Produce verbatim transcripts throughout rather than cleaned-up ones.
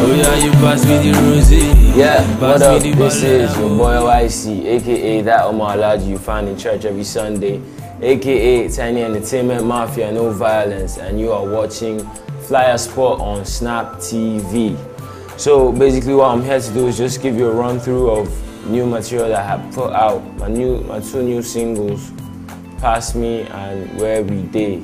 Oh yeah, you pass me the rosy. Yeah, what up? This is your boy Y C, aka that Omar Alaji you find in church every Sunday, aka Tiny Entertainment Mafia, no violence, and you are watching Flyer Sport on Snap T V. So basically, what I'm here to do is just give you a run through of new material that I have put out. My new, my two new singles, Pass Me and Where We Day.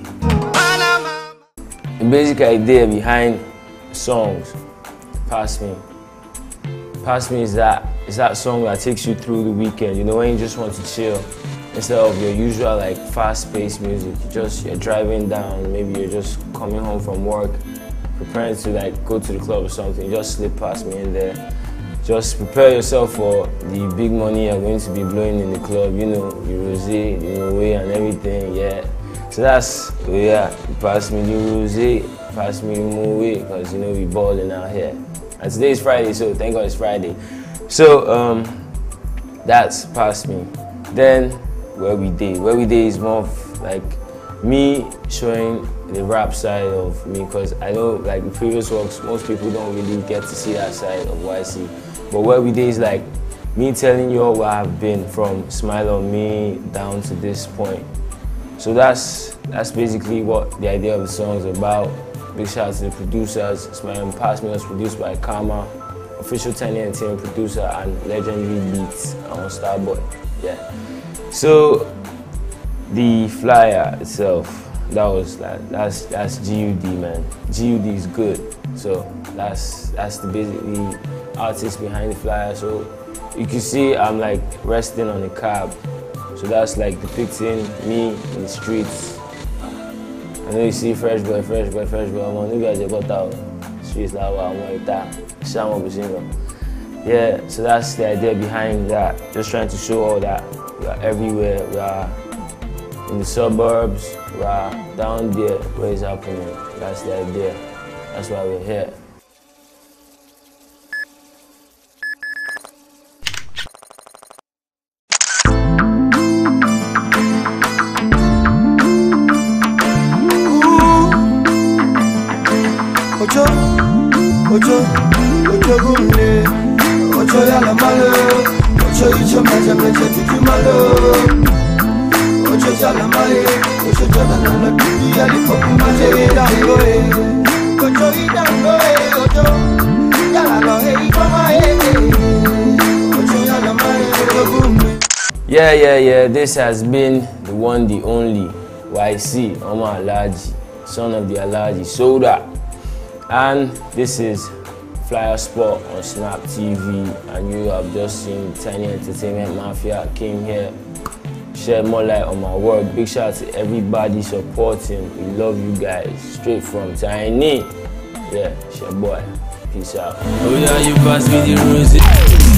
The basic idea behind songs, Pass Me. Pass Me is that is that song that takes you through the weekend. You know, when you just want to chill instead of your usual like fast-paced music. You just you're driving down, maybe you're just coming home from work, preparing to like go to the club or something. You just slip Pass Me in there. Just prepare yourself for the big money you're going to be blowing in the club. You know, the rosé, the moe, and everything. Yeah. So that's yeah. Pass me the rosé, pass me the moe, because you know we balling out here. And today is Friday, so thank God it's Friday. So um, that's Pass Me. Then Where We Day. Where We Day is more of like me showing the rap side of me, because I know like the previous works, most people don't really get to see that side of Y C. But Where We Day is like me telling you all where I've been from Smile on Me down to this point. So that's that's basically what the idea of the song is about. Big shout out to the producers. Smile Pass Me was produced by Karma, official Tiny Entertainment producer and legendary beats on Starboy. Yeah. So the flyer itself, that was like that's that's G U D, man. G U D is good. So that's that's the basically artist behind the flyer. So you can see I'm like resting on a cab. So that's like depicting me in the streets. I know you see fresh boy, fresh boy, fresh boy. I'm on new guys got out streets like I'm like that. Yeah, so that's the idea behind that. Just trying to show all that we are everywhere. We are in the suburbs. We are down there where it's happening. That's the idea. That's why we're here. Ocho, ocho, ocho gumle, ocho yala malo, ocho icho meje meje tiki malo, ocho yala male, ocho jala nala tiki yali poku meje idangoe, ocho idangoe, ocho yala lo hey koma hey, ocho yala male, ocho gumle. Yeah, yeah, yeah. This has been the one, the only Y C, Omar Alaji, son of the Alaji Soda. And this is Flyer Sport on Snap T V, and you have just seen Tiny Entertainment Mafia came here, shed more light on my work. Big shout out to everybody supporting. We love you guys. Straight from Tiny. Yeah, it's your boy. Peace out. Oh yeah, you pass me the rosy.